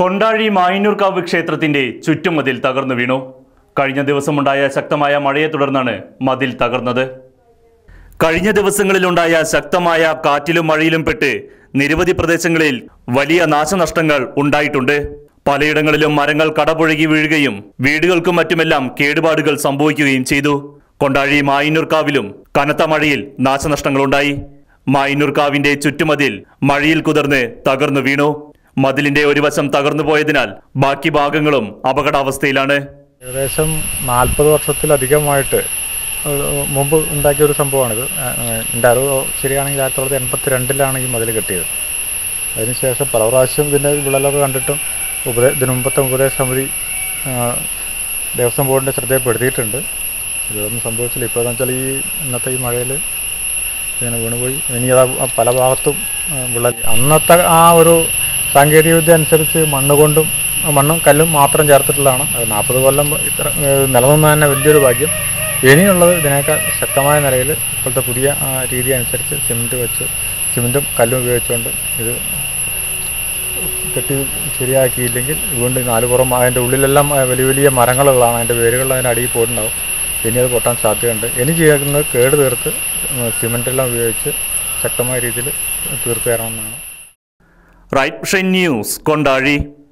കൊണ്ടാഴി മായന്നൂർക്കാവ് ക്ഷേത്രത്തിന്റെ ചുറ്റുമതിൽ തകർന്നു വീണു. കഴിഞ്ഞ ദിവസമുണ്ടായ ശക്തമായ മഴയെ തുടർന്നാണ് മതിൽ തകർന്നത്. കഴിഞ്ഞ ദിവസങ്ങളിലുണ്ടായ ശക്തമായ കാറ്റിലും മഴയിലും പെട്ട് നിരവധി പ്രദേശങ്ങളിൽ വലിയ നാശനഷ്ടങ്ങൾ ഉണ്ടായിട്ടുണ്ട്. പലയിടങ്ങളിലും മരങ്ങൾ കടപുഴകി വീഴുകയും വീടുകൾക്കും മറ്റുമെല്ലാം കേടുപാടുകൾ സംഭവിക്കുകയും ചെയ്തു. കൊണ്ടാഴി മായന്നൂർക്കാവിലും കനത്ത മഴയിൽ നാശനഷ്ടങ്ങളുണ്ടായി. മായന്നൂർക്കാവിന്റെ ചുറ്റുമതിൽ മഴയിൽ കുതിർന്ന് തകർന്നു വീണു. മതിലിന്റെ ഒരു വശം തകർന്നു പോയതിനാൽ ബാക്കി ഭാഗങ്ങളും അപകടാവസ്ഥയിലാണ്. ഏകദേശം 40 വർഷത്തിലധികമായിട്ട് മുമ്പ് ഉണ്ടാക്കിയ ഒരു സംഭവമാണിത്. എൻ്റെ അറിവ് ശരിയാണെങ്കിൽ 1982 ഈ മതിൽ കെട്ടിയത്. അതിനുശേഷം പല പ്രാവശ്യം ഇതിൻ്റെ വിള്ളലൊക്കെ കണ്ടിട്ടും ഇതിനു മുമ്പത്തെ ഉപദേശ സമിതി ദേവസ്വം ബോർഡിൻ്റെ ശ്രദ്ധയിൽപ്പെടുത്തിയിട്ടുണ്ട്. ഇതൊന്നും സംഭവിച്ചില്ല. ഇപ്പോൾ എന്ന് വെച്ചാൽ ഇന്നത്തെ ഈ മഴയിൽ ഇങ്ങനെ വീണുപോയി. ഇനി അത് പല ഭാഗത്തും വിള്ളൽ. അന്നത്തെ ആ ഒരു സാങ്കേതികവിദ്യ അനുസരിച്ച് മണ്ണും കല്ലും മാത്രം ചേർത്തിട്ടുള്ളതാണ്. അത് 40 കൊല്ലം ഇത്ര നിലനിന്ന് തന്നെ വലിയൊരു ഭാഗ്യം. ഇനിയുള്ളത് ഇതിനേക്കാൾ ശക്തമായ നിലയിൽ ഇപ്പോഴത്തെ പുതിയ രീതി അനുസരിച്ച് സിമെൻറ്റും കല്ലും ഉപയോഗിച്ചുകൊണ്ട് ഇത് കെട്ടി ശരിയാക്കിയില്ലെങ്കിൽ വീണ്ടും 4 പുറം അതിൻ്റെ ഉള്ളിലെല്ലാം വലിയ വലിയ മരങ്ങളുള്ളതാണ്. അതിൻ്റെ വേരുകൾ അതിൻ്റെ അടിയിൽ പോയിട്ടുണ്ടാവും. ഇനി അത് പൊട്ടാൻ സാധ്യതയുണ്ട്. ഇനി ചെയ്യുന്നത് കേട് തീർത്ത് സിമെൻറ്റെല്ലാം ഉപയോഗിച്ച് ശക്തമായ രീതിയിൽ തീർത്ത് തരണമെന്നാണ്. Right Vision News, Kondazhy.